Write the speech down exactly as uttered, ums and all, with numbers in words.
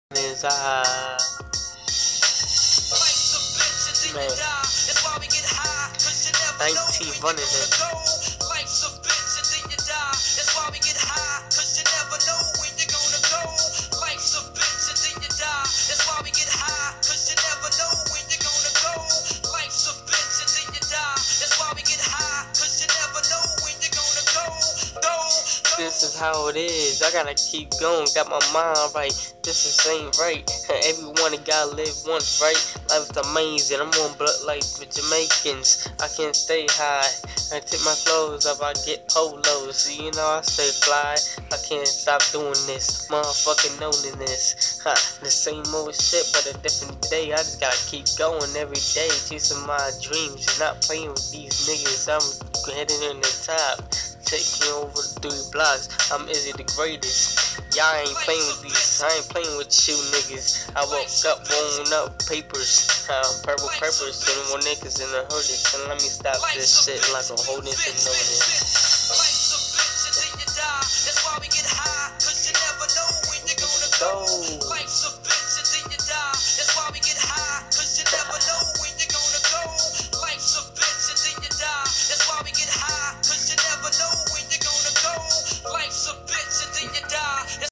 Is uh man, nineteen running it. This is how it is. I gotta keep going. Got my mind right. This is ain't right. Everyone gotta live once, right? Life's amazing. I'm on blood like with Jamaicans. I can't stay high. I take my clothes off. I get polos. So you know I stay fly. I can't stop doing this. Motherfucking owning this. Ha, the same old shit, but a different day. I just gotta keep going every day, chasing my dreams. Not playing with these niggas. I'm heading in the top. Taking over the three blocks. I'm Izzy the greatest. Y'all ain't playing with these. I ain't playing with you niggas. I woke up, blown up papers. Uh, purple peppers. Twenty more niggas in the hoodie. And let me stop this shit like a whole nigga know this.